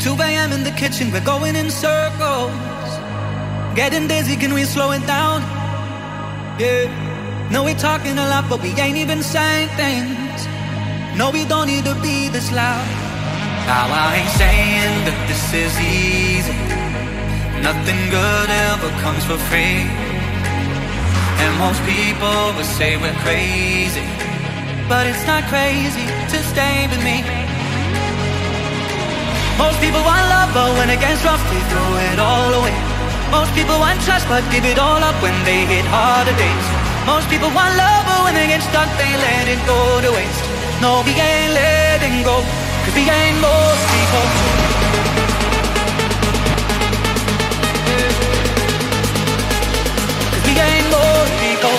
2 a.m. in the kitchen, we're going in circles. Getting dizzy, can we slow it down? Yeah. No, we're talking a lot, but we ain't even saying things. No, we don't need to be this loud. Now I ain't saying that this is easy. Nothing good ever comes for free. And most people will say we're crazy, but it's not crazy to stay with me. Most people want love, but when it gets rough, they throw it all away. Most people want trust, but give it all up when they hit harder days. Most people want love, but when they get stuck, they let it go to waste. No, we ain't letting go, 'cause we ain't most people. 'Cause we ain't most people.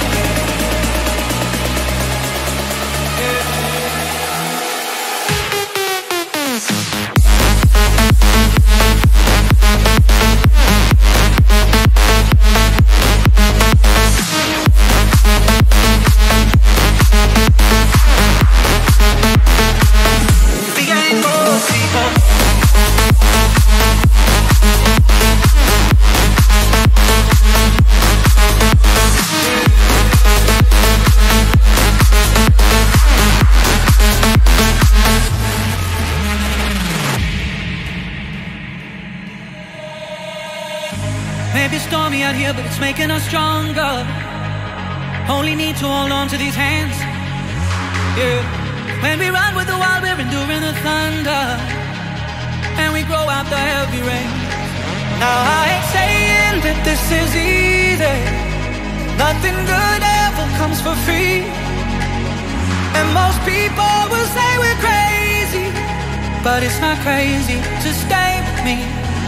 Maybe stormy out here, but it's making us stronger. Only need to hold on to these hands. Yeah. When we run with the wild, we're enduring the thunder, and we grow out the heavy rain. Now I ain't saying that this is easy. Nothing good ever comes for free. And most people will say we're crazy, but it's not crazy to stay with me.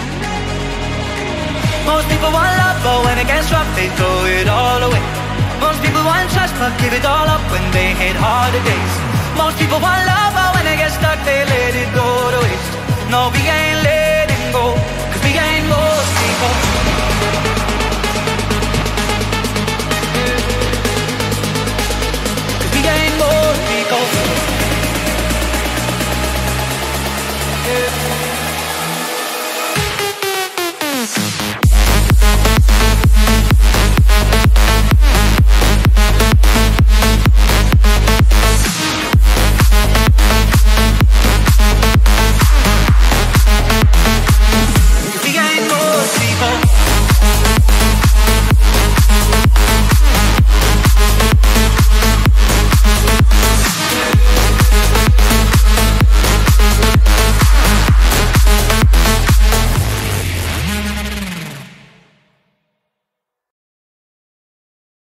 Most people want love, but when it gets rough, they throw it all away. Most people want trust, but give it all up when they hit harder days. Most people want love, but when they get stuck, they let it go to waste. No, we ain't letting go, 'cause we ain't most people.